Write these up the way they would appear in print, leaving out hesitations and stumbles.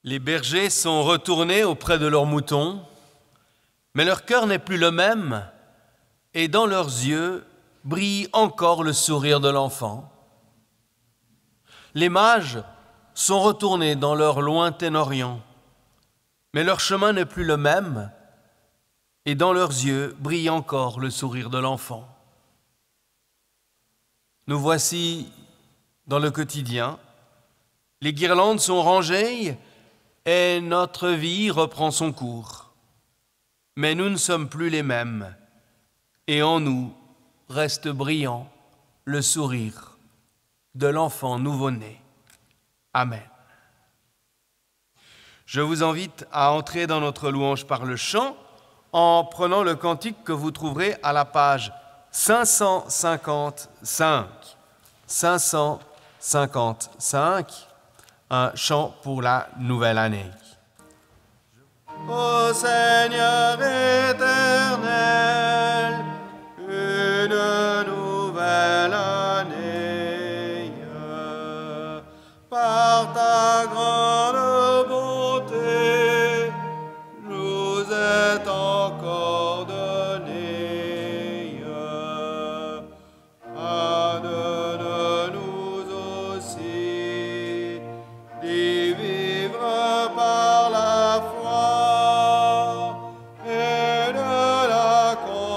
Les bergers sont retournés auprès de leurs moutons, mais leur cœur n'est plus le même, et dans leurs yeux brille encore le sourire de l'enfant. Les mages sont retournés dans leur lointain Orient, mais leur chemin n'est plus le même, et dans leurs yeux brille encore le sourire de l'enfant. Nous voici dans le quotidien, les guirlandes sont rangées et notre vie reprend son cours. Mais nous ne sommes plus les mêmes, et en nous reste brillant le sourire de l'enfant nouveau-né. Amen. Je vous invite à entrer dans notre louange par le chant en prenant le cantique que vous trouverez à la page 555. 555, un chant pour la nouvelle année. Ô Seigneur éternel, une nouvelle année, par ta grande bonté, nous est encore donnée. Donne-nous aussi d'y vivre par la foi et de la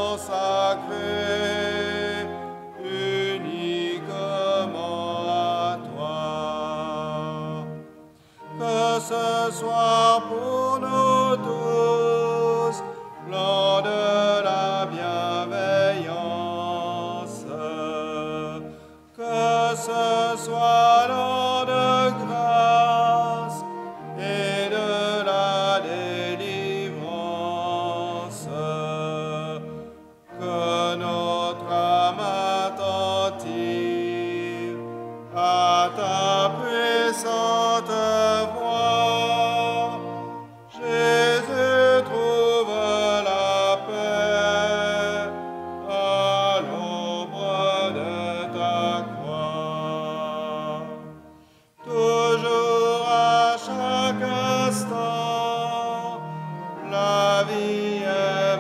consacrer uniquement à toi. Que ce soit pour nous tous l'an de la bienveillance, que ce soit l'an de grâce et de la délivrance, que notre âme attentive à ta puissante voix, Jésus, trouve la paix à l'ombre de ta croix. Toujours à chaque instant, la vie est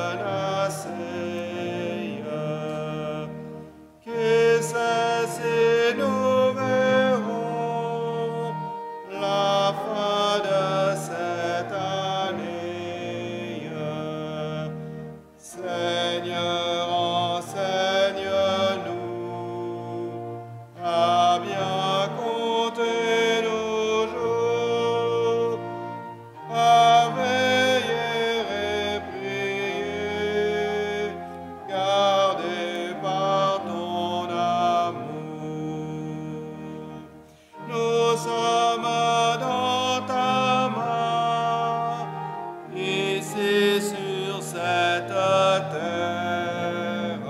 menacée. Qui sait si nous verrons la fin de cette année. Seigneur, enseigne-nous à bien compter nos jours, à veiller et prier, gardés par ton amour. Nous sommes dans ta main, ici sur cette terre.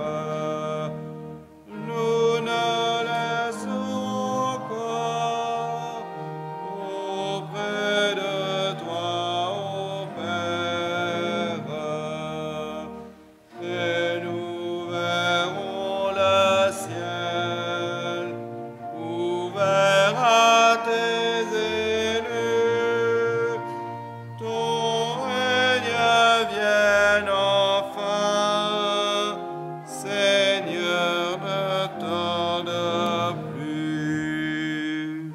Nous ne laissons encore auprès de toi, ô Père, et nous verrons le ciel ouvert à tes élus. Ton règne vienne enfin, Seigneur, ne tarde plus.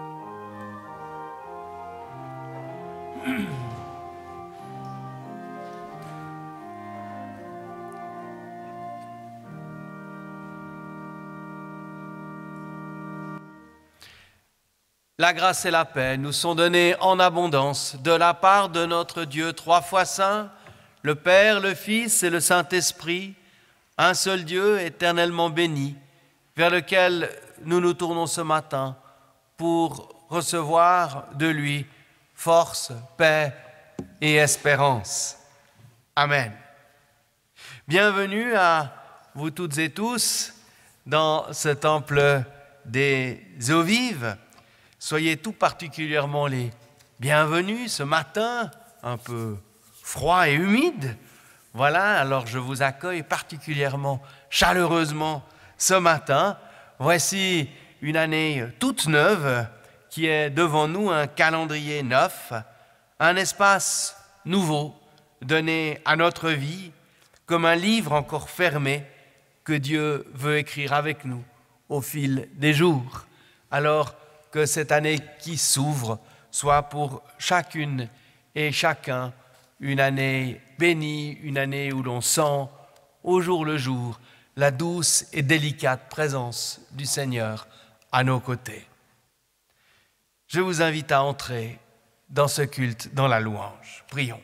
La grâce et la paix nous sont données en abondance de la part de notre Dieu trois fois saint, le Père, le Fils et le Saint-Esprit, un seul Dieu éternellement béni, vers lequel nous nous tournons ce matin pour recevoir de lui force, paix et espérance. Amen. Bienvenue à vous toutes et tous dans ce temple des eaux vives. Soyez tout particulièrement les bienvenus ce matin, un peu froid et humide. Voilà, alors je vous accueille particulièrement chaleureusement ce matin. Voici une année toute neuve qui est devant nous un calendrier neuf, un espace nouveau donné à notre vie, comme un livre encore fermé que Dieu veut écrire avec nous au fil des jours, alors que cette année qui s'ouvre soit pour chacune et chacun une année bénie, une année où l'on sent au jour le jour la douce et délicate présence du Seigneur à nos côtés. Je vous invite à entrer dans ce culte, dans la louange. Prions.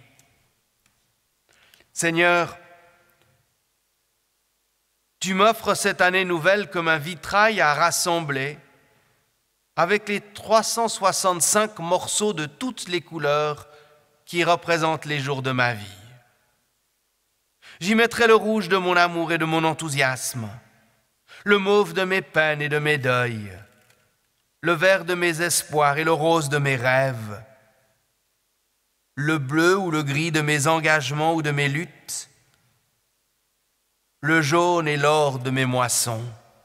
Seigneur, tu m'offres cette année nouvelle comme un vitrail à rassembler avec les 365 morceaux de toutes les couleurs qui représentent les jours de ma vie. J'y mettrai le rouge de mon amour et de mon enthousiasme, le mauve de mes peines et de mes deuils, le vert de mes espoirs et le rose de mes rêves, le bleu ou le gris de mes engagements ou de mes luttes, le jaune et l'or de mes moissons.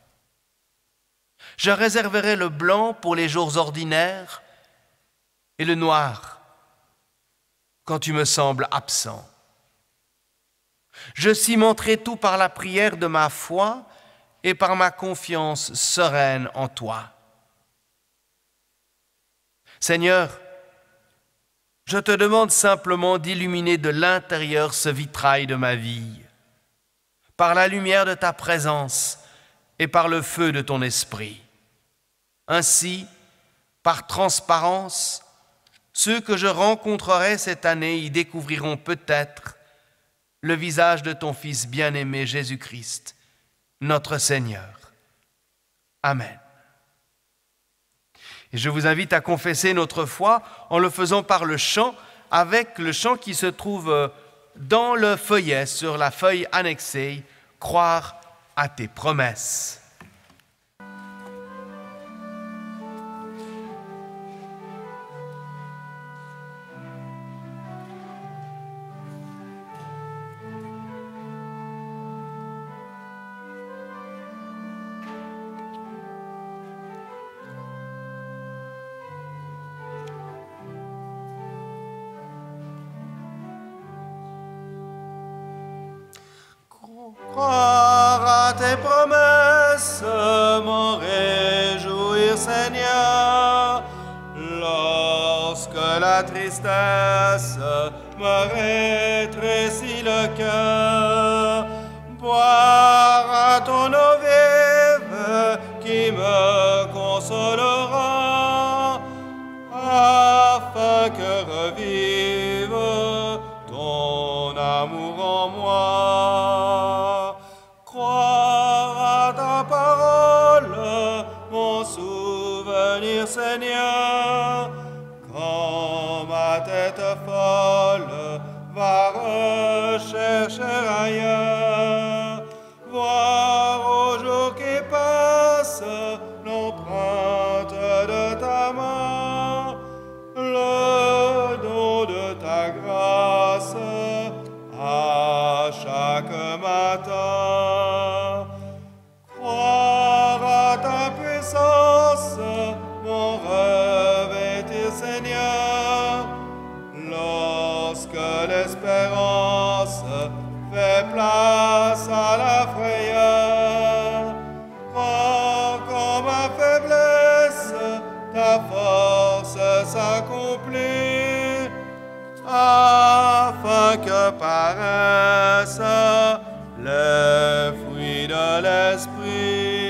Je réserverai le blanc pour les jours ordinaires et le noir quand tu me sembles absent. Je cimenterai tout par la prière de ma foi et par ma confiance sereine en toi. Seigneur, je te demande simplement d'illuminer de l'intérieur ce vitrail de ma vie, par la lumière de ta présence et par le feu de ton esprit. Ainsi, par transparence, ceux que je rencontrerai cette année y découvriront peut-être le visage de ton Fils bien-aimé Jésus-Christ, notre Seigneur. Amen. Et je vous invite à confesser notre foi en le faisant par le chant, avec le chant qui se trouve dans le feuillet, sur la feuille annexée, « Croire à tes promesses ». Croire à tes promesses, m'en réjouir, Seigneur, lorsque la tristesse me rétrécit le cœur. Boire à ton eau vive qui me consolera, afin que revive ton amour en moi. Croire à ta parole, mon souvenir, Seigneur, quand ma tête folle va rechercher ailleurs. Voir au jour qui passe l'empreinte de ta main, le don de ta grâce à chaque matin. Croire à ta puissance, mon revêtir, Seigneur, lorsque l'espérance fait place à la frayeur. Quand comme ma faiblesse, ta force s'accomplit, afin que paraissent les fruits de l'esprit.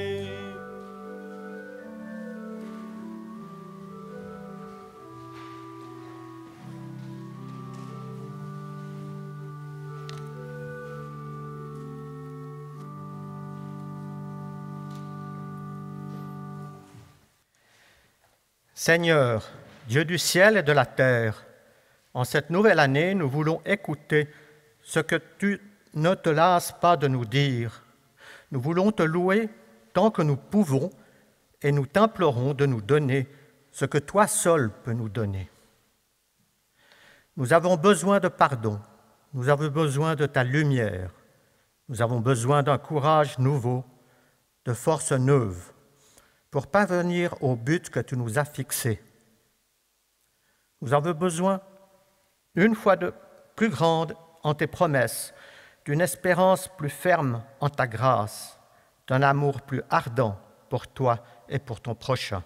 Seigneur, Dieu du ciel et de la terre, en cette nouvelle année, nous voulons écouter ce que tu ne te lasses pas de nous dire. Nous voulons te louer tant que nous pouvons et nous t'implorons de nous donner ce que toi seul peux nous donner. Nous avons besoin de pardon, nous avons besoin de ta lumière, nous avons besoin d'un courage nouveau, de force neuve. pour parvenir au but que tu nous as fixé. Nous avons besoin, une fois de plus grande en tes promesses, d'une espérance plus ferme en ta grâce, d'un amour plus ardent pour toi et pour ton prochain.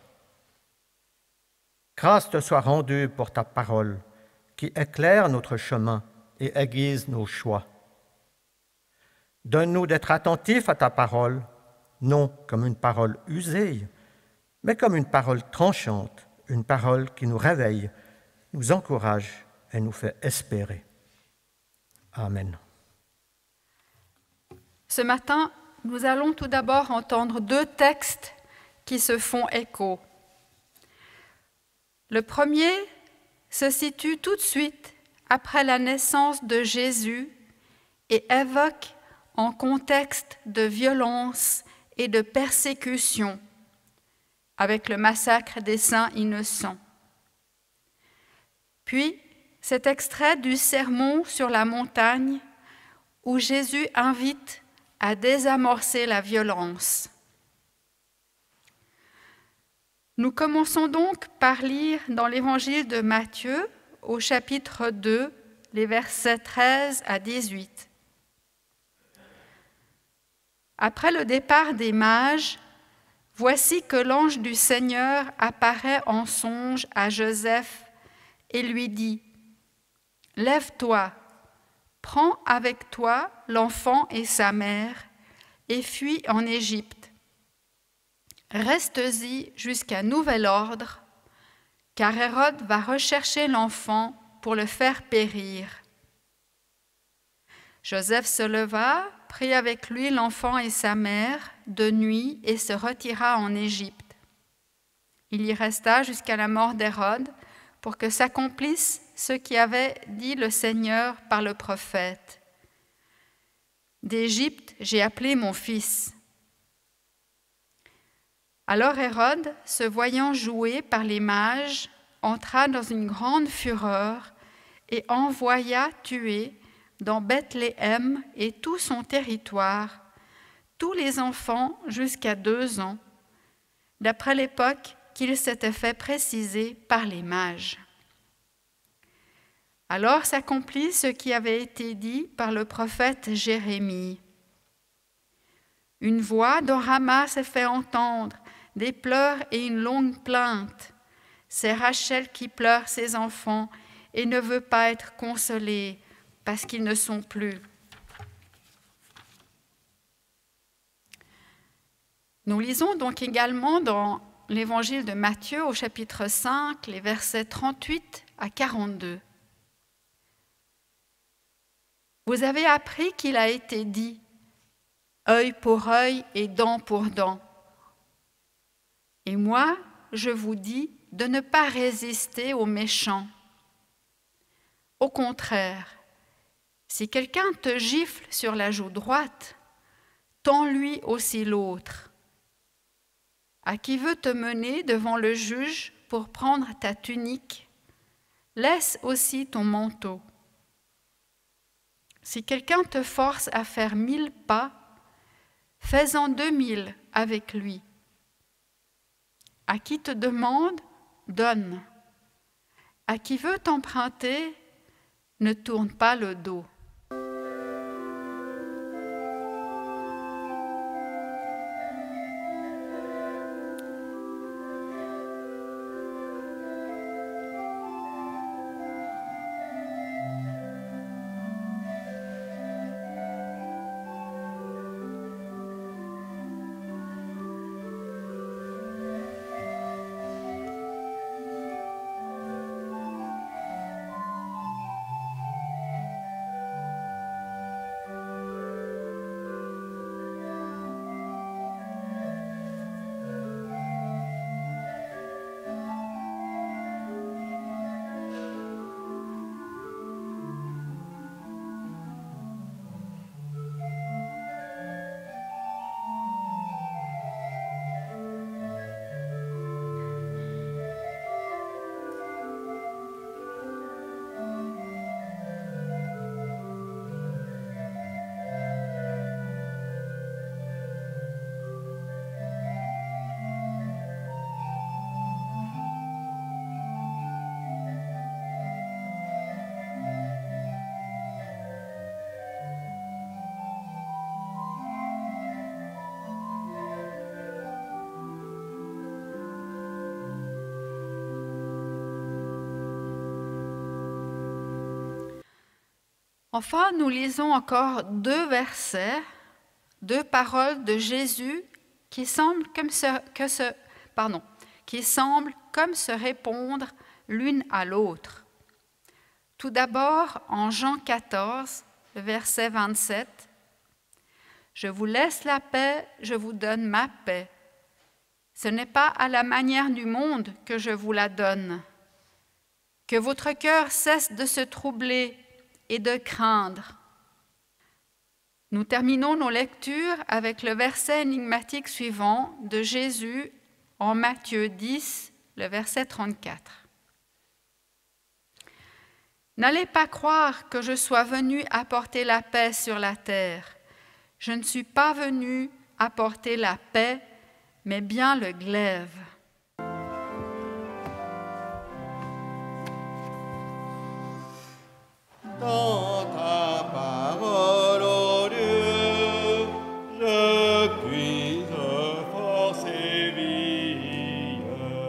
Grâce te soit rendue pour ta parole, qui éclaire notre chemin et aiguise nos choix. Donne-nous d'être attentifs à ta parole, non comme une parole usée, mais comme une parole tranchante, une parole qui nous réveille, nous encourage et nous fait espérer. Amen. Ce matin, nous allons tout d'abord entendre 2 textes qui se font écho. Le premier se situe tout de suite après la naissance de Jésus et évoque en contexte de violence et de persécution, avec le massacre des saints innocents. Puis, cet extrait du Sermon sur la montagne où Jésus invite à désamorcer la violence. Nous commençons donc par lire dans l'Évangile de Matthieu, au chapitre 2, les versets 13 à 18. Après le départ des mages, voici que l'ange du Seigneur apparaît en songe à Joseph et lui dit : « Lève-toi, prends avec toi l'enfant et sa mère et fuis en Égypte. Reste-y jusqu'à nouvel ordre, car Hérode va rechercher l'enfant pour le faire périr. » Joseph se leva, prit avec lui l'enfant et sa mère de nuit et se retira en Égypte. Il y resta jusqu'à la mort d'Hérode pour que s'accomplisse ce qui avait dit le Seigneur par le prophète. « D'Égypte, j'ai appelé mon fils. » Alors Hérode, se voyant joué par les mages, entra dans une grande fureur et envoya tuer dans Bethléem et tout son territoire tous les enfants jusqu'à 2 ans, d'après l'époque qu'il s'était fait préciser par les mages. Alors s'accomplit ce qui avait été dit par le prophète Jérémie. Une voix dans Rama s'est fait entendre, des pleurs et une longue plainte. C'est Rachel qui pleure ses enfants et ne veut pas être consolée parce qu'ils ne sont plus. Nous lisons donc également dans l'Évangile de Matthieu au chapitre 5, les versets 38 à 42. Vous avez appris qu'il a été dit « œil pour œil et dent pour dent ». Et moi, je vous dis de ne pas résister aux méchants. Au contraire, si quelqu'un te gifle sur la joue droite, tends-lui aussi l'autre. À qui veut te mener devant le juge pour prendre ta tunique, laisse aussi ton manteau. Si quelqu'un te force à faire 1000 pas, fais-en 2000 avec lui. À qui te demande, donne. À qui veut t'emprunter, ne tourne pas le dos. Enfin, nous lisons encore 2 versets, 2 paroles de Jésus qui semblent comme se répondre l'une à l'autre. Tout d'abord, en Jean 14, verset 27, « Je vous laisse la paix, je vous donne ma paix. Ce n'est pas à la manière du monde que je vous la donne. Que votre cœur cesse de se troubler et de craindre. » Nous terminons nos lectures avec le verset énigmatique suivant de Jésus en Matthieu 10, le verset 34. « N'allez pas croire que je sois venu apporter la paix sur la terre. Je ne suis pas venu apporter la paix, mais bien le glaive. » Dans ta parole, ô Dieu, je puise force et vie.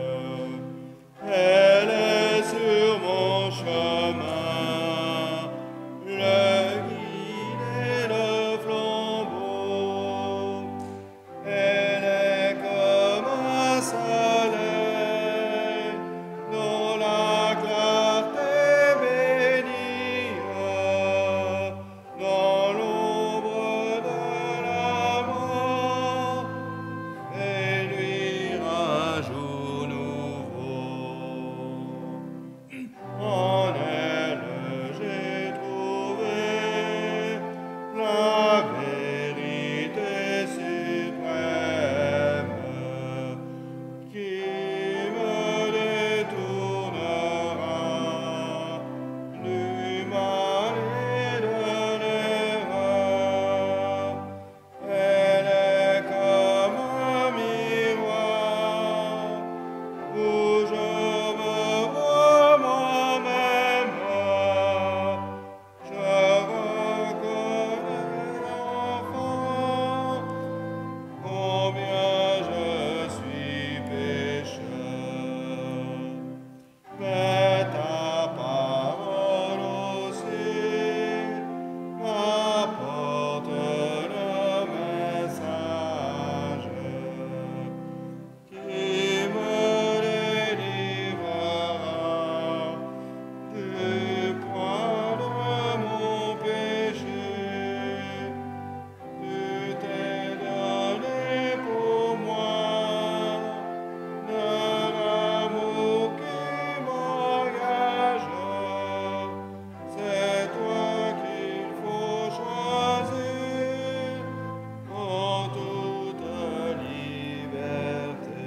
Elle est sur mon chemin, le guide et le flambeau. Elle est comme un soleil dont la clarté bénie. Dans l'ombre de la mort, et luire un jour nouveau. En elle, j'ai trouvé la vérité suprême qui me détournera du mal et de l'erreur. Elle est comme un miroir où je me vois moi-même. Je reconnais l'enfant, combien je suis pécheur. Mais ta parole aussi m'apporte le message qui me délivrera du poids de mon péché. Tu t'es donné pour moi de l'amour qui m'engage. C'est toi qu'il faut choisir en toute liberté.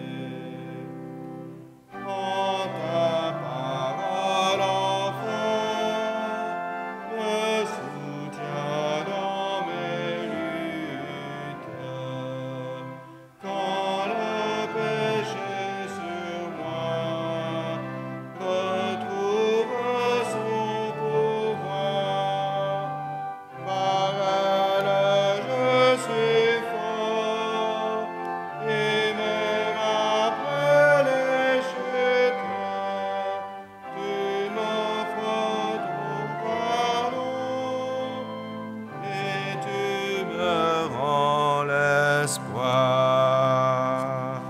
En ta parole, enfin, me soutiens dans mes luttes. Quand le péché sur moi retrouve son pouvoir, par elle je suis fort, et même après les chutes, tu m'offres ton pardon, et tu me rends l'espoir.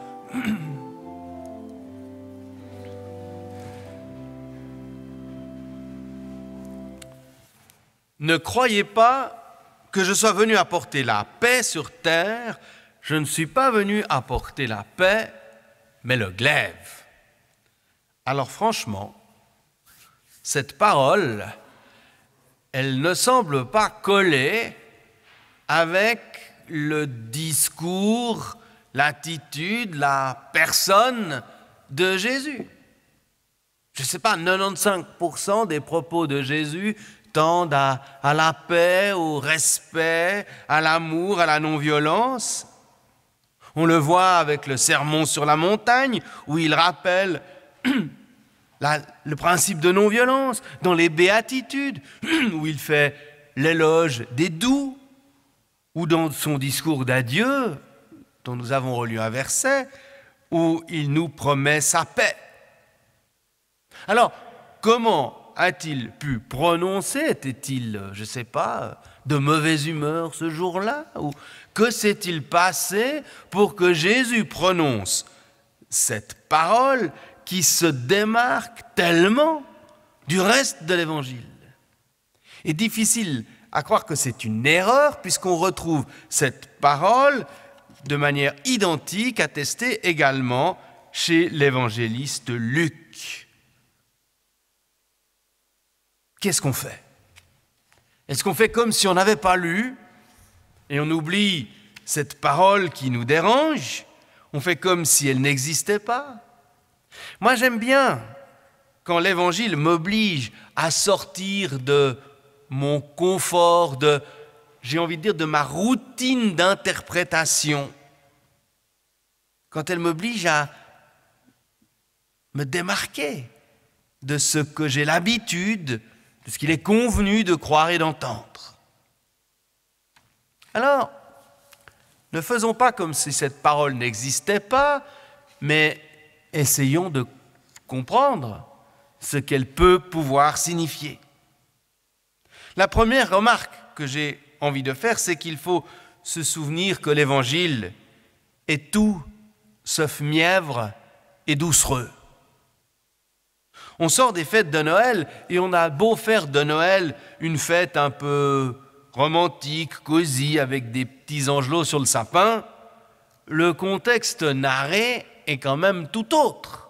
Ne croyez pas que je sois venu apporter la paix sur terre. Je ne suis pas venu apporter la paix, mais le glaive. Alors franchement, cette parole, elle ne semble pas coller avec le discours, l'attitude, la personne de Jésus. Je ne sais pas, 95% des propos de Jésus tendent à la paix, au respect, à l'amour, à la non-violence. On le voit avec le sermon sur la montagne, où il rappelle le principe de non-violence, dans les béatitudes, où il fait l'éloge des doux, ou dans son discours d'adieu, dont nous avons relu un verset, où il nous promet sa paix. Alors, comment a-t-il pu prononcer? Était-il, je ne sais pas, de mauvaise humeur ce jour-là? Ou que s'est-il passé pour que Jésus prononce cette parole qui se démarque tellement du reste de l'Évangile? Il est difficile à croire que c'est une erreur puisqu'on retrouve cette parole de manière identique attestée également chez l'évangéliste Luc. Qu'est-ce qu'on fait? Est-ce qu'on fait comme si on n'avait pas lu et on oublie cette parole qui nous dérange? On fait comme si elle n'existait pas? Moi, j'aime bien quand l'Évangile m'oblige à sortir de mon confort, j'ai envie de dire, de ma routine d'interprétation. Quand elle m'oblige à me démarquer de ce que j'ai l'habitude, de ce qu'il est convenu de croire et d'entendre. Alors, ne faisons pas comme si cette parole n'existait pas, mais essayons de comprendre ce qu'elle peut pouvoir signifier. La première remarque que j'ai envie de faire, c'est qu'il faut se souvenir que l'Évangile est tout sauf mièvre et doucereux. On sort des fêtes de Noël et on a beau faire de Noël une fête un peu romantique, cosy, avec des petits angelots sur le sapin, le contexte narré est quand même tout autre.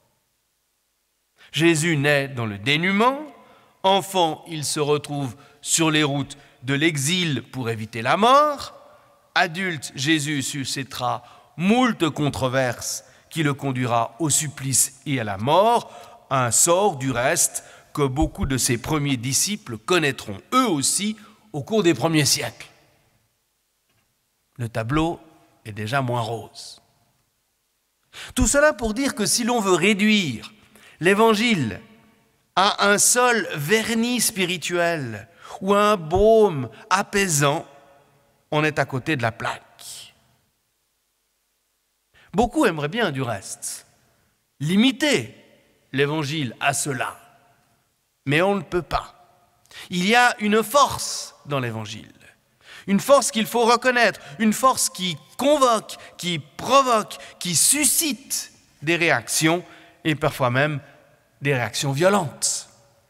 Jésus naît dans le dénuement, enfant, il se retrouve sur les routes de l'exil pour éviter la mort, adulte, Jésus suscitera moult controverses qui le conduira au supplice et à la mort, un sort du reste que beaucoup de ses premiers disciples connaîtront eux aussi au cours des premiers siècles. Le tableau est déjà moins rose. Tout cela pour dire que si l'on veut réduire l'Évangile à un seul vernis spirituel ou à un baume apaisant, on est à côté de la plaque. Beaucoup aimeraient bien, du reste, limiter l'Évangile à cela, mais on ne peut pas. Il y a une force dans l'Évangile, une force qu'il faut reconnaître, une force qui convoque, qui provoque, qui suscite des réactions et parfois même des réactions violentes.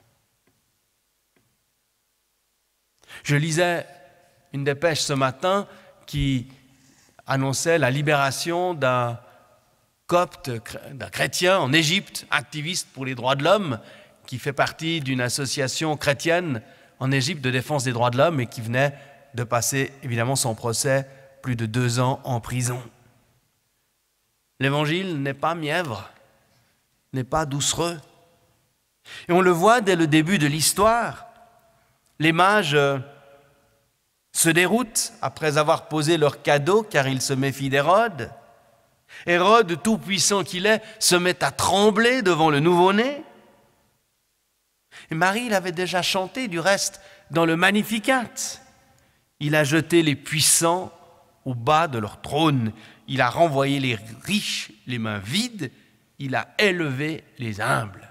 Je lisais une dépêche ce matin qui annonçait la libération d'un copte, d'un chrétien en Égypte, activiste pour les droits de l'homme, qui fait partie d'une association chrétienne en Égypte de défense des droits de l'homme et qui venait de passer évidemment son procès plus de 2 ans en prison. L'Évangile n'est pas mièvre, n'est pas doucereux. Et on le voit dès le début de l'histoire. Les mages se déroutent après avoir posé leur cadeau car ils se méfient d'Hérode. Hérode, tout puissant qu'il est, se met à trembler devant le nouveau-né. Et Marie l'avait déjà chanté du reste dans le Magnificat. Il a jeté les puissants au bas de leur trône. Il a renvoyé les riches les mains vides. Il a élevé les humbles.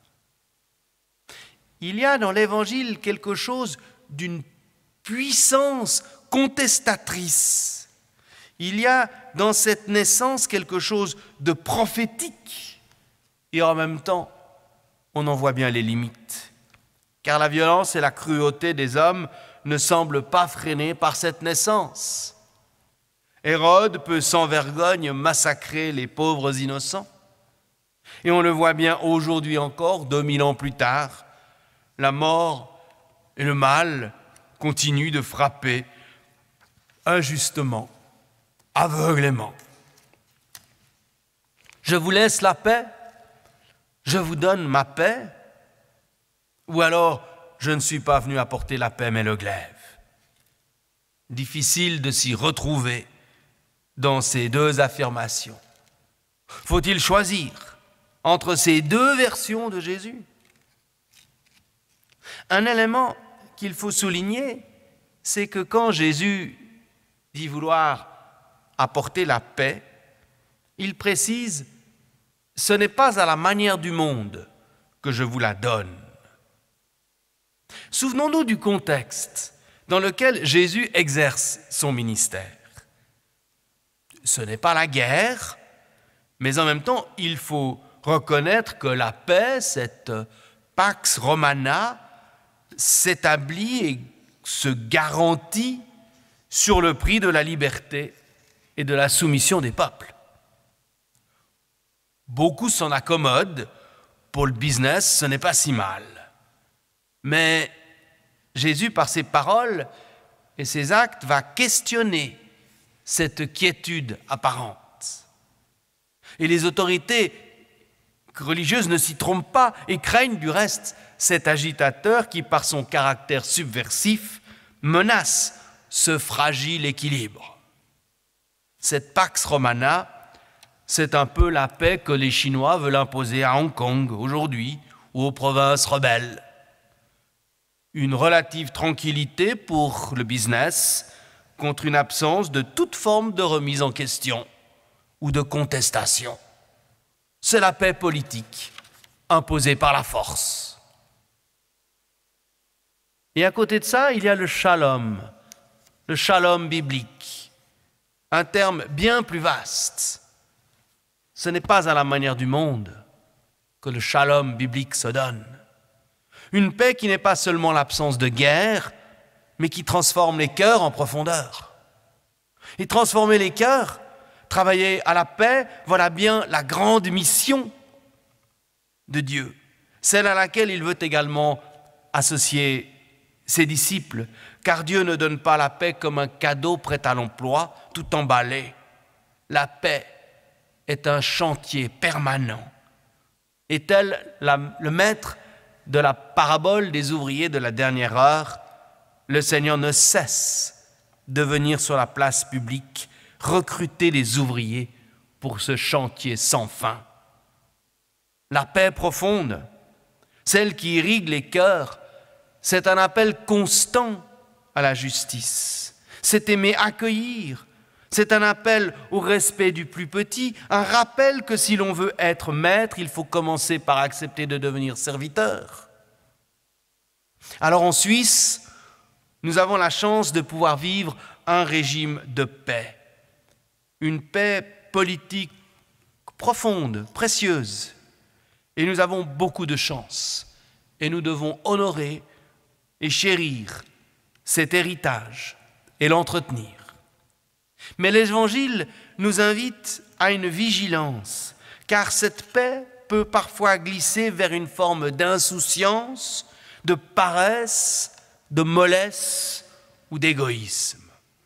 Il y a dans l'Évangile quelque chose d'une puissance contestatrice. Il y a dans cette naissance quelque chose de prophétique. Et en même temps, on en voit bien les limites. Car la violence et la cruauté des hommes ne semblent pas freinées par cette naissance. Hérode peut sans vergogne massacrer les pauvres innocents. Et on le voit bien aujourd'hui encore, 2000 ans plus tard, la mort et le mal continuent de frapper injustement, aveuglément. Je vous laisse la paix, je vous donne ma paix, ou alors je ne suis pas venu apporter la paix mais le glaive. Difficile de s'y retrouver dans ces deux affirmations. Faut-il choisir entre ces deux versions de Jésus? Un élément qu'il faut souligner, c'est que quand Jésus dit vouloir apporter la paix, il précise « ce n'est pas à la manière du monde que je vous la donne, Souvenons-nous du contexte dans lequel Jésus exerce son ministère. Ce n'est pas la guerre, mais en même temps, il faut reconnaître que la paix, cette Pax Romana, s'établit et se garantit sur le prix de la liberté et de la soumission des peuples. Beaucoup s'en accommodent. Pour le business, ce n'est pas si mal. Mais Jésus, par ses paroles et ses actes, va questionner cette quiétude apparente. Et les autorités religieuses ne s'y trompent pas et craignent du reste cet agitateur qui, par son caractère subversif, menace ce fragile équilibre. Cette Pax Romana, c'est un peu la paix que les Chinois veulent imposer à Hong Kong aujourd'hui ou aux provinces rebelles. Une relative tranquillité pour le business contre une absence de toute forme de remise en question ou de contestation. C'est la paix politique imposée par la force. Et à côté de ça, il y a le shalom biblique, un terme bien plus vaste. Ce n'est pas à la manière du monde que le shalom biblique se donne. Une paix qui n'est pas seulement l'absence de guerre, mais qui transforme les cœurs en profondeur. Et transformer les cœurs, travailler à la paix, voilà bien la grande mission de Dieu, celle à laquelle il veut également associer ses disciples, car Dieu ne donne pas la paix comme un cadeau prêt à l'emploi, tout emballé. La paix est un chantier permanent. Et tel le maître de la parabole des ouvriers de la dernière heure, le Seigneur ne cesse de venir sur la place publique recruter des ouvriers pour ce chantier sans fin. La paix profonde, celle qui irrigue les cœurs, c'est un appel constant à la justice. C'est aimer accueillir. C'est un appel au respect du plus petit, un rappel que si l'on veut être maître, il faut commencer par accepter de devenir serviteur. Alors en Suisse, nous avons la chance de pouvoir vivre un régime de paix. Une paix politique profonde, précieuse. Et nous avons beaucoup de chance. Et nous devons honorer et chérir cet héritage et l'entretenir. Mais l'Évangile nous invite à une vigilance, car cette paix peut parfois glisser vers une forme d'insouciance, de paresse, de mollesse ou d'égoïsme.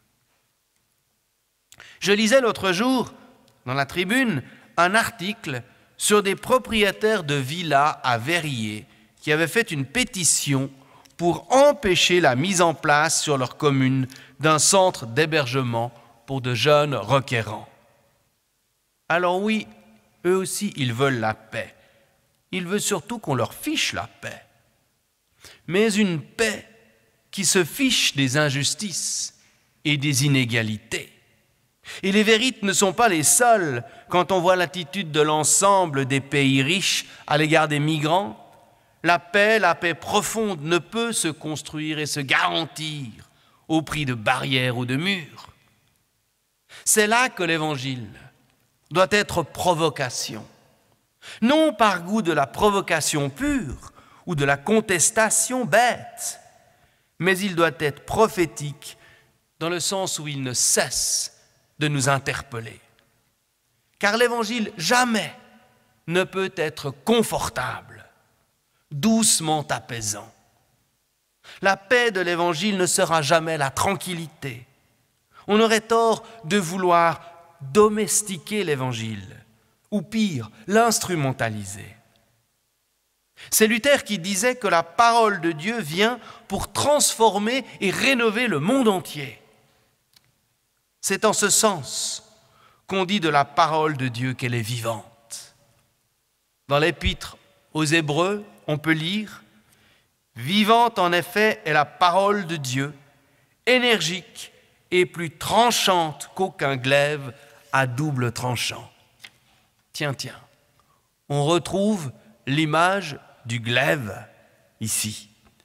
Je lisais l'autre jour, dans la Tribune, un article sur des propriétaires de villas à Verrier qui avaient fait une pétition pour empêcher la mise en place sur leur commune d'un centre d'hébergement pour de jeunes requérants. Alors oui, eux aussi, ils veulent la paix. Ils veulent surtout qu'on leur fiche la paix. Mais une paix qui se fiche des injustices et des inégalités. Et les vérités ne sont pas les seuls quand on voit l'attitude de l'ensemble des pays riches à l'égard des migrants. La paix profonde ne peut se construire et se garantir au prix de barrières ou de murs. C'est là que l'Évangile doit être provocation. Non par goût de la provocation pure ou de la contestation bête, mais il doit être prophétique dans le sens où il ne cesse de nous interpeller. Car l'Évangile jamais ne peut être confortable, doucement apaisant. La paix de l'Évangile ne sera jamais la tranquillité. On aurait tort de vouloir domestiquer l'Évangile, ou pire, l'instrumentaliser. C'est Luther qui disait que la parole de Dieu vient pour transformer et rénover le monde entier. C'est en ce sens qu'on dit de la parole de Dieu qu'elle est vivante. Dans l'Épître aux Hébreux, on peut lire « Vivante en effet est la parole de Dieu, énergique et plus tranchante qu'aucun glaive à double tranchant. » Tiens, on retrouve l'image du glaive ici.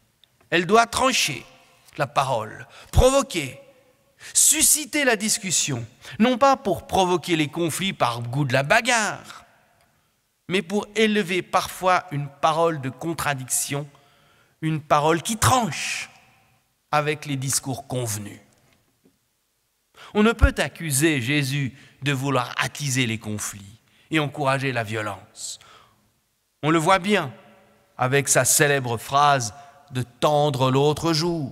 Elle doit trancher la parole, provoquer, susciter la discussion, non pas pour provoquer les conflits par goût de la bagarre, mais pour élever parfois une parole de contradiction, une parole qui tranche avec les discours convenus. On ne peut accuser Jésus de vouloir attiser les conflits et encourager la violence. On le voit bien avec sa célèbre phrase de tendre l'autre joue.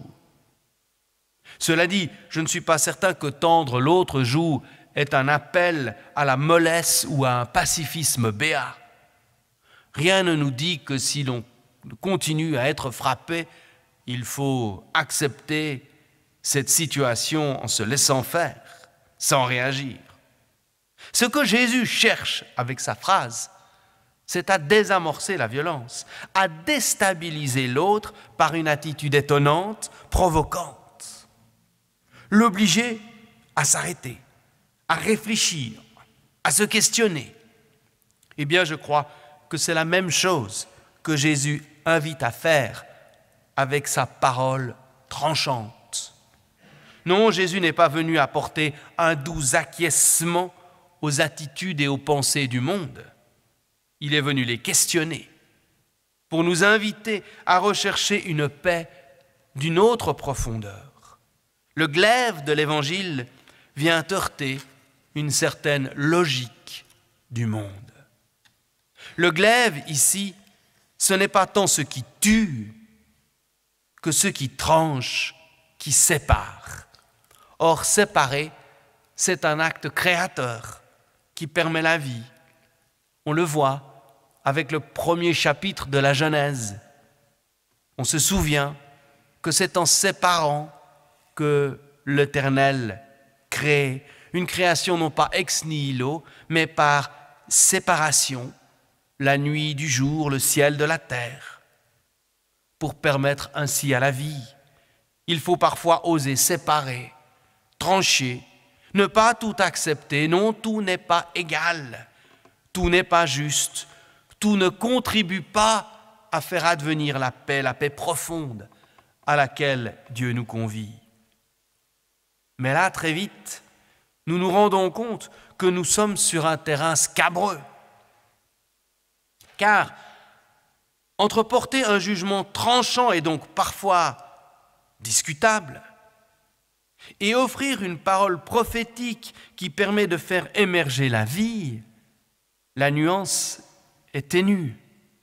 Cela dit, je ne suis pas certain que tendre l'autre joue est un appel à la mollesse ou à un pacifisme béat. Rien ne nous dit que si l'on continue à être frappé, il faut accepter cette situation en se laissant faire, sans réagir. Ce que Jésus cherche avec sa phrase, c'est à désamorcer la violence, à déstabiliser l'autre par une attitude étonnante, provocante. L'obliger à s'arrêter, à réfléchir, à se questionner. Eh bien, je crois que c'est la même chose que Jésus invite à faire avec sa parole tranchante. Non, Jésus n'est pas venu apporter un doux acquiescement aux attitudes et aux pensées du monde. Il est venu les questionner pour nous inviter à rechercher une paix d'une autre profondeur. Le glaive de l'Évangile vient heurter une certaine logique du monde. Le glaive, ici, ce n'est pas tant ce qui tue que ce qui tranche, qui sépare. Or, séparer, c'est un acte créateur qui permet la vie. On le voit avec le premier chapitre de la Genèse. On se souvient que c'est en séparant que l'Éternel crée une création non pas ex nihilo, mais par séparation, la nuit du jour, le ciel de la terre. Pour permettre ainsi à la vie, il faut parfois oser séparer, trancher, ne pas tout accepter. Non, tout n'est pas égal, tout n'est pas juste, tout ne contribue pas à faire advenir la paix profonde à laquelle Dieu nous convie. Mais là, très vite, nous nous rendons compte que nous sommes sur un terrain scabreux. Car entre porter un jugement tranchant et donc parfois discutable, et offrir une parole prophétique qui permet de faire émerger la vie, la nuance est ténue.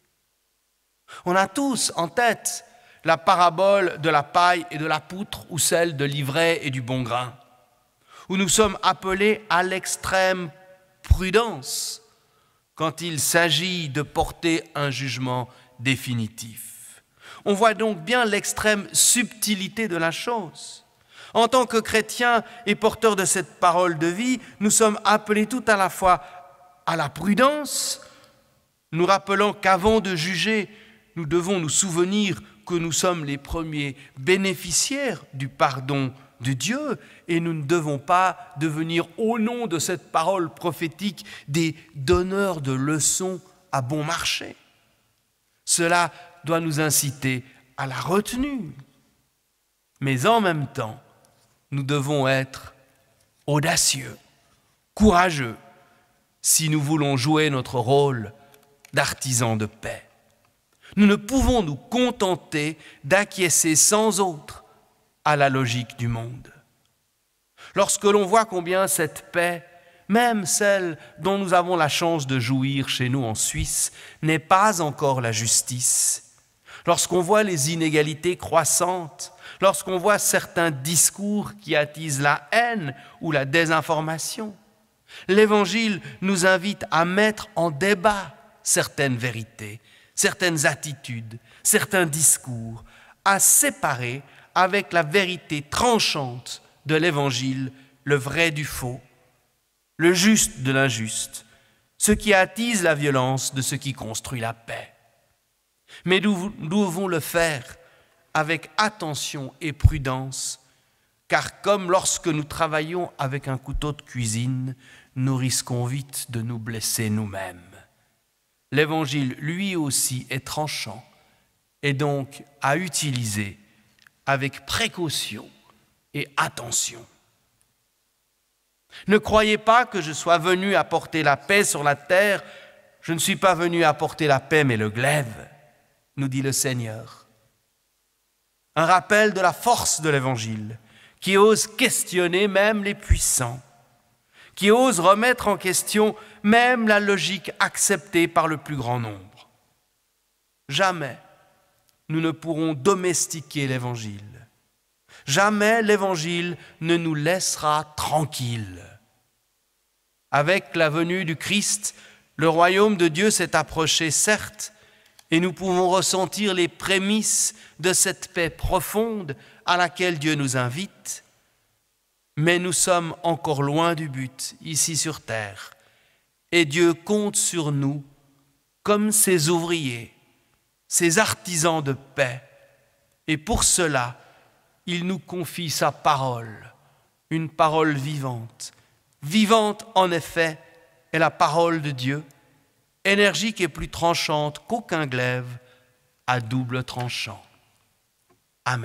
On a tous en tête la parabole de la paille et de la poutre ou celle de l'ivraie et du bon grain, où nous sommes appelés à l'extrême prudence quand il s'agit de porter un jugement définitif. On voit donc bien l'extrême subtilité de la chose. En tant que chrétiens et porteurs de cette parole de vie, nous sommes appelés tout à la fois à la prudence, nous rappelant qu'avant de juger, nous devons nous souvenir que nous sommes les premiers bénéficiaires du pardon de Dieu et nous ne devons pas devenir, au nom de cette parole prophétique, des donneurs de leçons à bon marché. Cela doit nous inciter à la retenue. Mais en même temps, nous devons être audacieux, courageux, si nous voulons jouer notre rôle d'artisans de paix. Nous ne pouvons nous contenter d'acquiescer sans autre à la logique du monde. Lorsque l'on voit combien cette paix, même celle dont nous avons la chance de jouir chez nous en Suisse, n'est pas encore la justice, lorsqu'on voit les inégalités croissantes, lorsqu'on voit certains discours qui attisent la haine ou la désinformation, l'Évangile nous invite à mettre en débat certaines vérités, certaines attitudes, certains discours, à séparer avec la vérité tranchante de l'Évangile le vrai du faux, le juste de l'injuste, ce qui attise la violence de ce qui construit la paix. Mais nous devons le faire avec attention et prudence, car comme lorsque nous travaillons avec un couteau de cuisine, nous risquons vite de nous blesser nous-mêmes. L'Évangile, lui aussi, est tranchant et donc à utiliser avec précaution et attention. Ne croyez pas que je sois venu apporter la paix sur la terre. Je ne suis pas venu apporter la paix, mais le glaive, nous dit le Seigneur. Un rappel de la force de l'Évangile, qui ose questionner même les puissants, qui ose remettre en question même la logique acceptée par le plus grand nombre. Jamais nous ne pourrons domestiquer l'Évangile. Jamais l'Évangile ne nous laissera tranquilles. Avec la venue du Christ, le royaume de Dieu s'est approché, certes, et nous pouvons ressentir les prémices de cette paix profonde à laquelle Dieu nous invite, mais nous sommes encore loin du but, ici sur terre, et Dieu compte sur nous comme ses ouvriers, ses artisans de paix, et pour cela, il nous confie sa parole, une parole vivante. Vivante, en effet, est la parole de Dieu, énergique et plus tranchante qu'aucun glaive à double tranchant. Amen.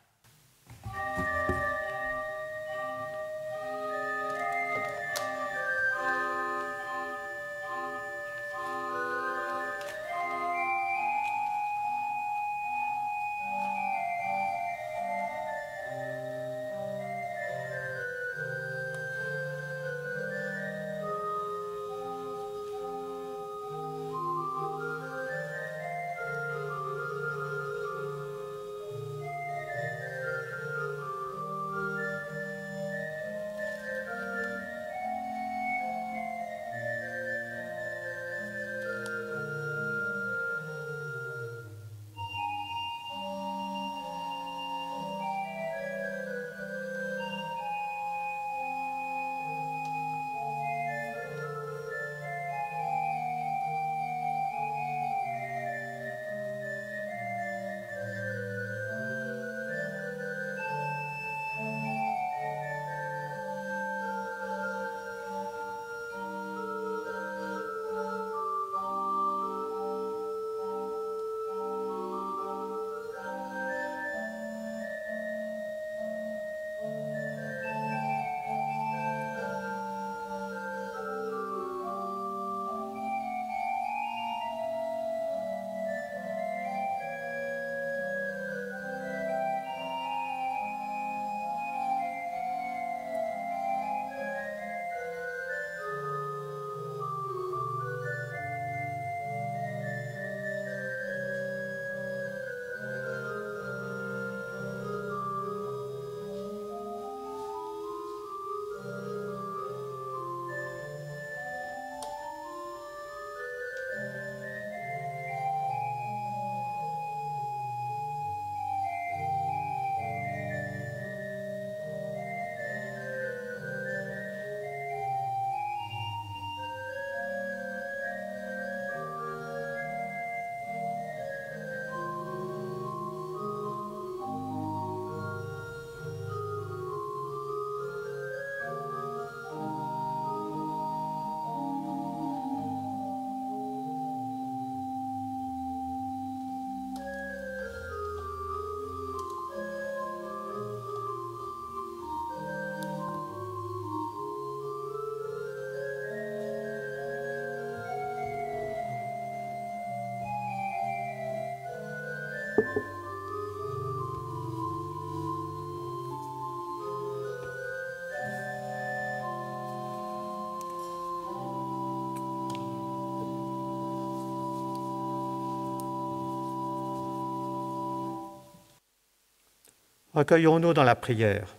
Recueillons-nous dans la prière.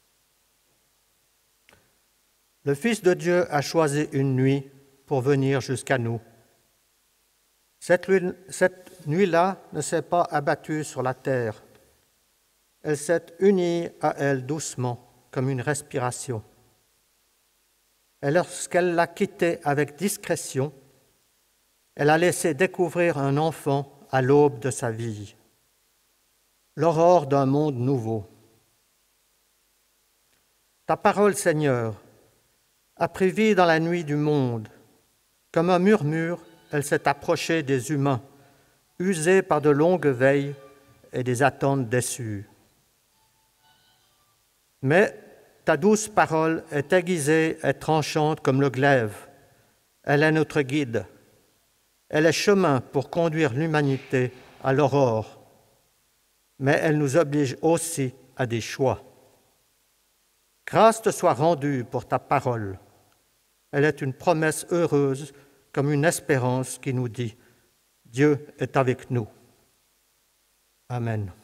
Le Fils de Dieu a choisi une nuit pour venir jusqu'à nous. Cette nuit-là ne s'est pas abattue sur la terre. Elle s'est unie à elle doucement, comme une respiration. Et lorsqu'elle l'a quittée avec discrétion, elle a laissé découvrir un enfant à l'aube de sa vie, l'aurore d'un monde nouveau. Ta parole, Seigneur, a pris vie dans la nuit du monde. Comme un murmure, elle s'est approchée des humains, usés par de longues veilles et des attentes déçues. Mais ta douce parole est aiguisée et tranchante comme le glaive. Elle est notre guide. Elle est chemin pour conduire l'humanité à l'aurore. Mais elle nous oblige aussi à des choix. Grâce te soit rendue pour ta parole. Elle est une promesse heureuse comme une espérance qui nous dit « Dieu est avec nous ». Amen.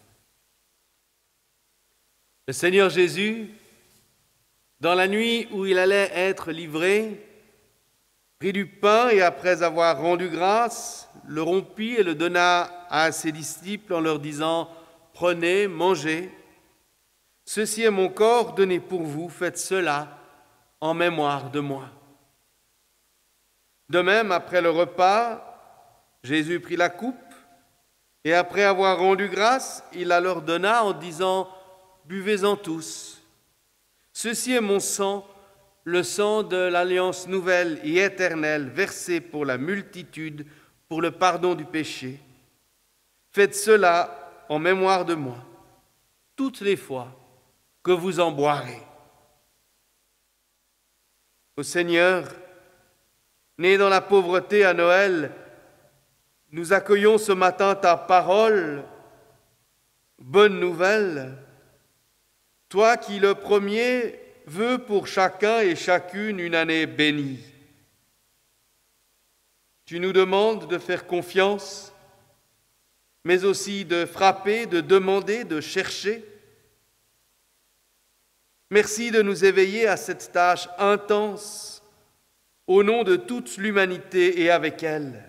Le Seigneur Jésus, dans la nuit où il allait être livré, prit du pain et après avoir rendu grâce, le rompit et le donna à ses disciples en leur disant « Prenez, mangez, ceci est mon corps donné pour vous, faites cela en mémoire de moi. » De même, après le repas, Jésus prit la coupe et après avoir rendu grâce, il la leur donna en disant « Buvez-en tous. Ceci est mon sang, le sang de l'alliance nouvelle et éternelle, versé pour la multitude, pour le pardon du péché. Faites cela en mémoire de moi, toutes les fois que vous en boirez. » Ô Seigneur, né dans la pauvreté à Noël, nous accueillons ce matin ta parole, bonne nouvelle, toi qui le premier veux pour chacun et chacune une année bénie. Tu nous demandes de faire confiance, mais aussi de frapper, de demander, de chercher. Merci de nous éveiller à cette tâche intense au nom de toute l'humanité et avec elle.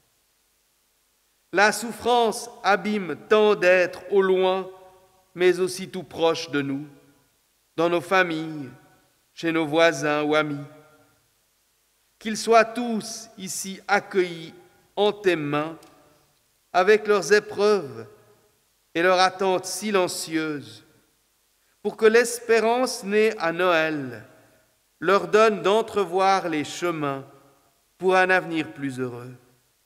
La souffrance abîme tant d'êtres au loin, mais aussi tout proche de nous, dans nos familles, chez nos voisins ou amis. Qu'ils soient tous ici accueillis en tes mains, avec leurs épreuves et leur attente silencieuse, pour que l'espérance née à Noël leur donne d'entrevoir les chemins pour un avenir plus heureux.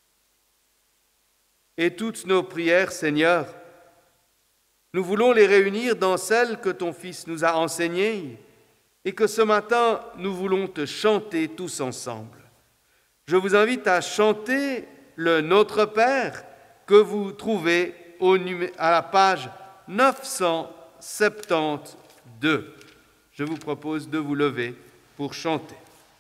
Et toutes nos prières, Seigneur, nous voulons les réunir dans celles que ton Fils nous a enseignées et que ce matin, nous voulons te chanter tous ensemble. Je vous invite à chanter le Notre Père que vous trouvez à la page 972. Je vous propose de vous lever pour chanter.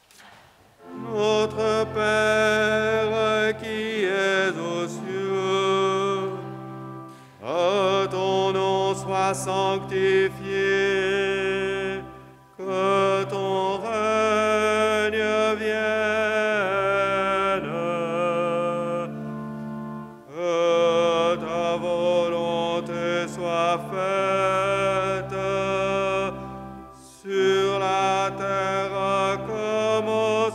Notre Père qui es aux cieux, que ton nom soit sanctifié, que ton règne vienne, que ta volonté soit faite sur la terre comme au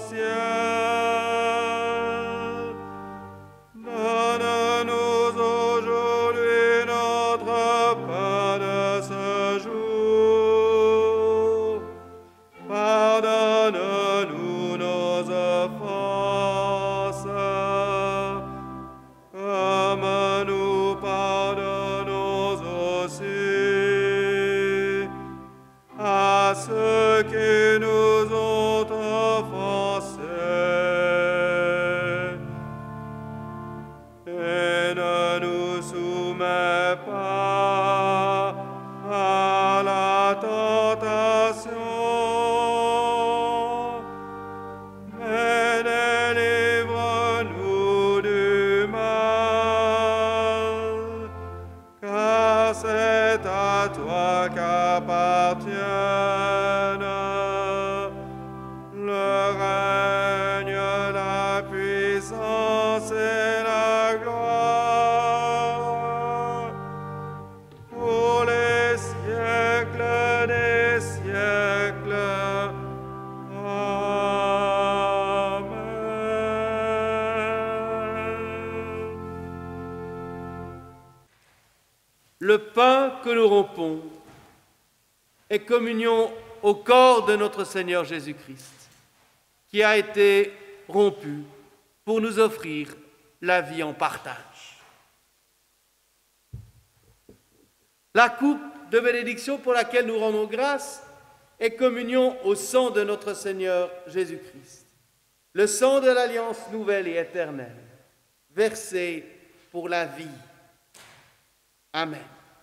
ciel. Donne-nous aujourd'hui notre pain de ce jour. Pardonne-nous nos offenses, comme nous pardonnons aussi à ceux qui nous ont offensés. Et ne nous soumets pas à la tentation, mais délivre-nous du mal, car c'est à toi qu'appartiennent le règne, la puissance et la gloire pour les siècles des siècles. Amen. Le pain que nous rompons est communion au corps de notre Seigneur Jésus-Christ, qui a été rompu pour nous offrir la vie en partage. La coupe de bénédiction pour laquelle nous rendons grâce et communion au sang de notre Seigneur Jésus-Christ, le sang de l'alliance nouvelle et éternelle, versé pour la vie. Amen.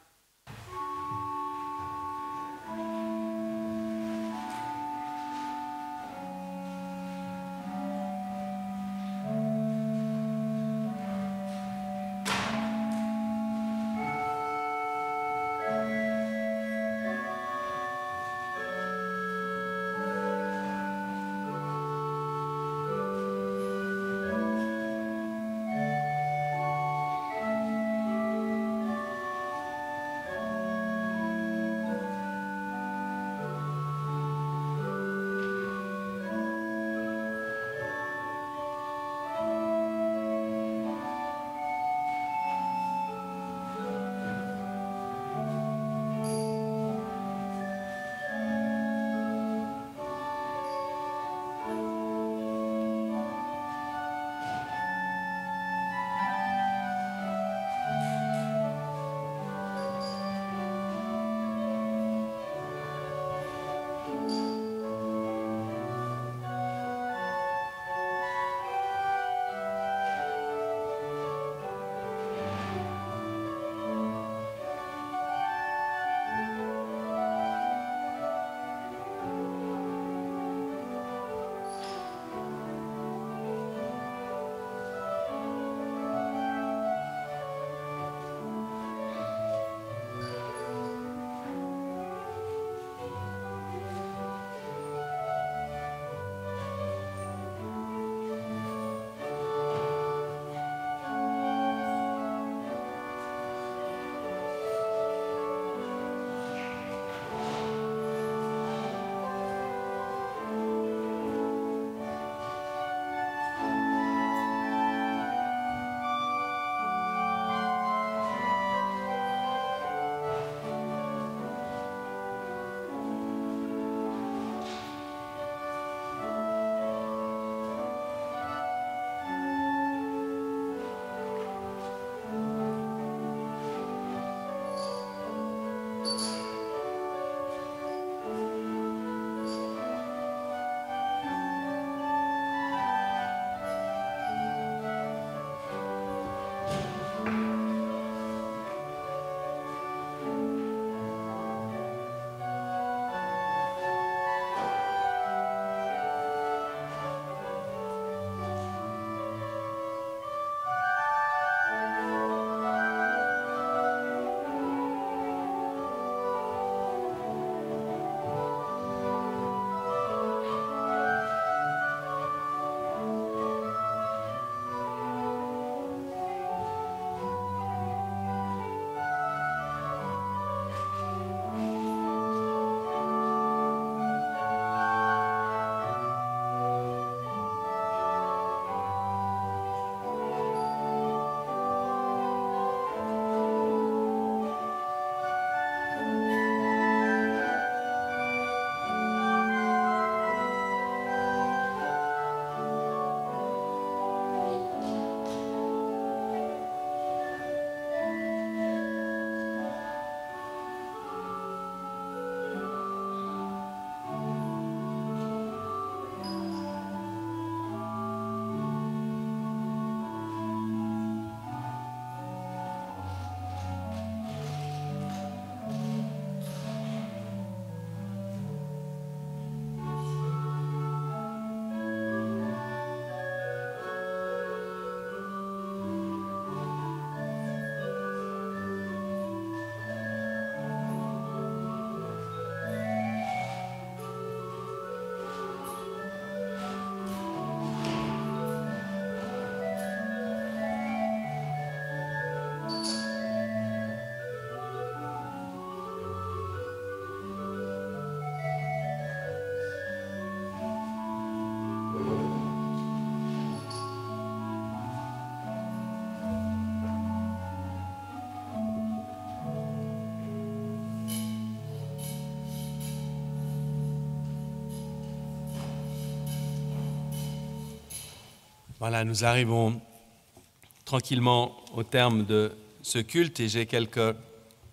Voilà, nous arrivons tranquillement au terme de ce culte et j'ai quelques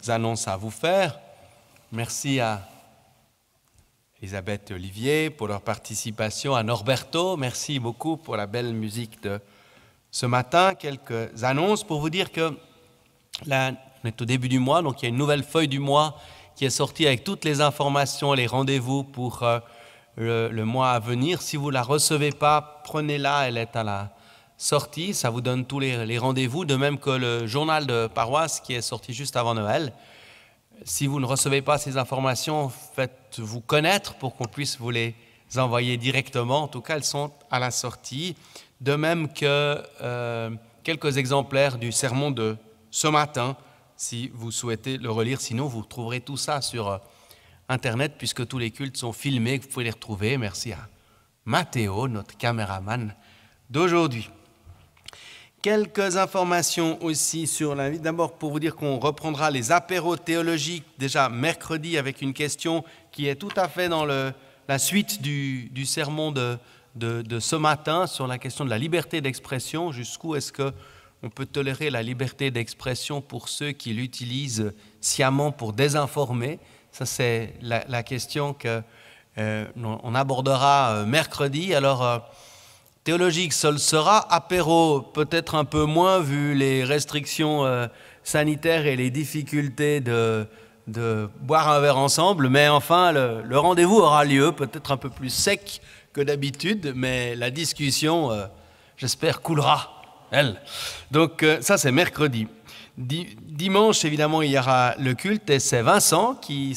annonces à vous faire. Merci à Elisabeth et Olivier pour leur participation, à Norberto, merci beaucoup pour la belle musique de ce matin. Quelques annonces pour vous dire que là, on est au début du mois, donc il y a une nouvelle feuille du mois qui est sortie avec toutes les informations, les rendez-vous pour le mois à venir. Si vous ne la recevez pas, prenez-la, elle est à la sortie, ça vous donne tous les rendez-vous, de même que le journal de paroisse qui est sorti juste avant Noël. Si vous ne recevez pas ces informations, faites-vous connaître pour qu'on puisse vous les envoyer directement. En tout cas, elles sont à la sortie. De même que quelques exemplaires du sermon de ce matin, si vous souhaitez le relire. Sinon, vous trouverez tout ça sur Internet, puisque tous les cultes sont filmés, vous pouvez les retrouver. Merci à Mathéo, notre caméraman d'aujourd'hui. Quelques informations aussi sur la vie. D'abord, pour vous dire qu'on reprendra les apéros théologiques déjà mercredi avec une question qui est tout à fait dans la suite du sermon de ce matin sur la question de la liberté d'expression. Jusqu'où est-ce qu'on peut tolérer la liberté d'expression pour ceux qui l'utilisent sciemment pour désinformer? Ça, c'est la question qu'on abordera mercredi. Alors, théologique, ça le sera. Apéro, peut-être un peu moins, vu les restrictions sanitaires et les difficultés de boire un verre ensemble. Mais enfin, le rendez-vous aura lieu, peut-être un peu plus sec que d'habitude, mais la discussion, j'espère, coulera, elle. Donc, ça, c'est mercredi. Dimanche, évidemment, il y aura le culte, et c'est Vincent qui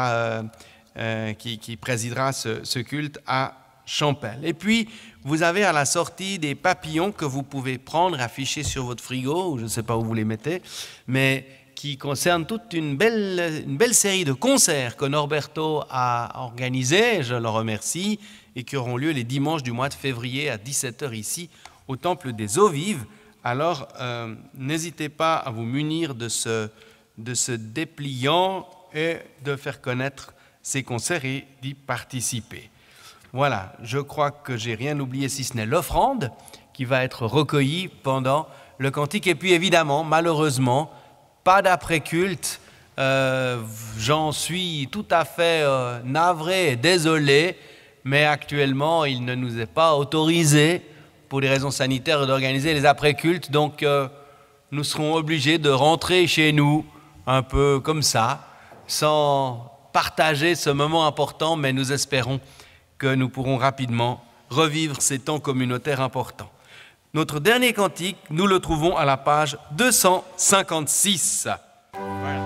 présidera ce culte à Champel. Et puis, vous avez à la sortie des papillons que vous pouvez prendre, afficher sur votre frigo, ou je ne sais pas où vous les mettez, mais qui concernent toute une belle série de concerts que Norberto a organisés, je le remercie, et qui auront lieu les dimanches du mois de février à 17h ici, au Temple des Eaux Vives. Alors, n'hésitez pas à vous munir de ce dépliant et de faire connaître ces concerts et d'y participer. Voilà, je crois que j'ai rien oublié si ce n'est l'offrande qui va être recueillie pendant le cantique. Et puis évidemment, malheureusement, pas d'après-culte. J'en suis tout à fait navré et désolé, mais actuellement, il ne nous est pas autorisé, pour des raisons sanitaires, d'organiser les après-cultes. Donc, nous serons obligés de rentrer chez nous un peu comme ça, sans partager ce moment important, mais nous espérons que nous pourrons rapidement revivre ces temps communautaires importants. Notre dernier cantique, nous le trouvons à la page 256. Voilà.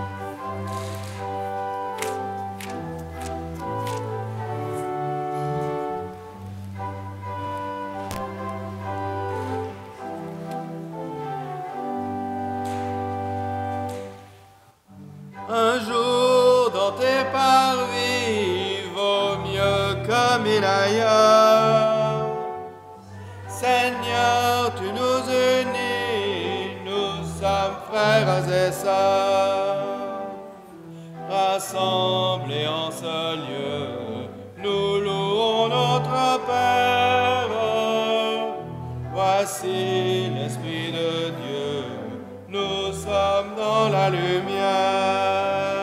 Un jour dans tes parvis vaut mieux comme il ailleurs. Seigneur, tu nous unis, nous sommes frères et sœurs. Rassemblés en ce lieu, nous louons notre Père. Voici l'Esprit de Dieu, nous sommes dans la lumière.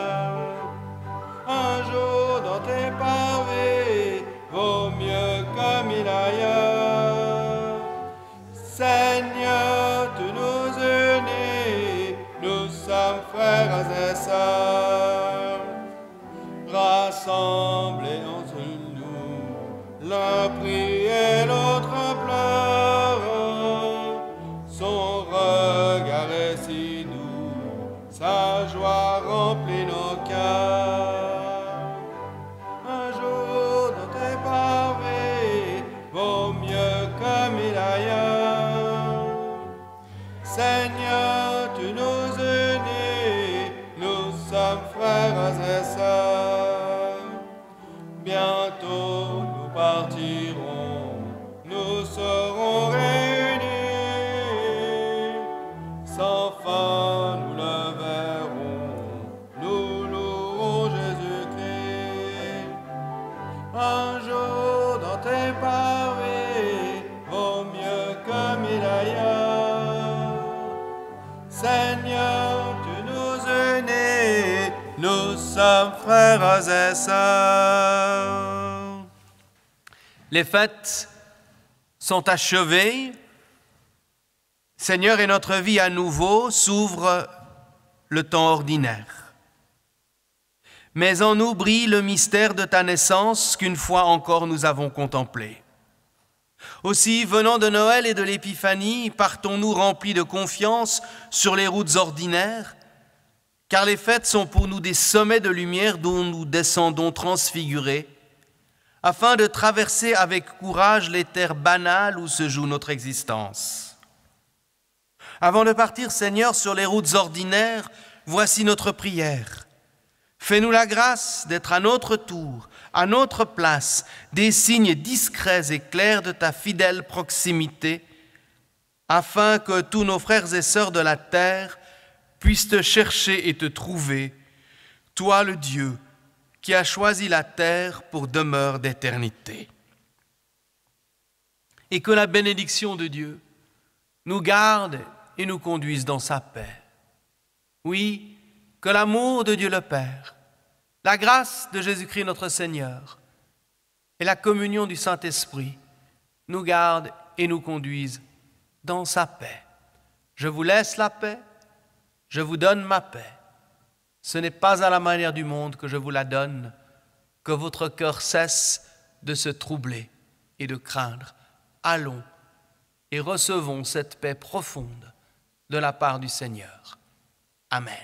Un jour dans tes parvis vaut mieux comme il ailleurs. Seigneur, tu nous unis, nous sommes frères et sœurs. Rassemblés entre nous, l'un prie et l'autre pleure. Son regard est si doux, sa joie remplit nos cœurs. Un jour dans tes parvis vaut mieux comme il ailleurs. Seigneur, tu nous unis, nous sommes frères et sœurs. Bientôt nous partirons, nous serons réunis. Sans fin nous le verrons, nous louerons Jésus-Christ. Un jour dans tes parvis vaut mieux comme il ailleurs. Seigneur, tu nous unis, nous sommes frères et sœurs. Les fêtes sont achevées. Seigneur, et notre vie à nouveau s'ouvre le temps ordinaire. Mais en nous brille le mystère de ta naissance qu'une fois encore nous avons contemplé. Aussi, venant de Noël et de l'Épiphanie, partons-nous remplis de confiance sur les routes ordinaires, car les fêtes sont pour nous des sommets de lumière dont nous descendons transfigurés, afin de traverser avec courage les terres banales où se joue notre existence. Avant de partir, Seigneur, sur les routes ordinaires, voici notre prière. Fais-nous la grâce d'être à notre tour, à notre place, des signes discrets et clairs de ta fidèle proximité, afin que tous nos frères et sœurs de la terre puissent te chercher et te trouver, toi le Dieu qui as choisi la terre pour demeure d'éternité. Et que la bénédiction de Dieu nous garde et nous conduise dans sa paix. Oui, que l'amour de Dieu le Père, la grâce de Jésus-Christ notre Seigneur et la communion du Saint-Esprit nous gardent et nous conduisent dans sa paix. Je vous laisse la paix, je vous donne ma paix. Ce n'est pas à la manière du monde que je vous la donne, que votre cœur cesse de se troubler et de craindre. Allons et recevons cette paix profonde de la part du Seigneur. Amen.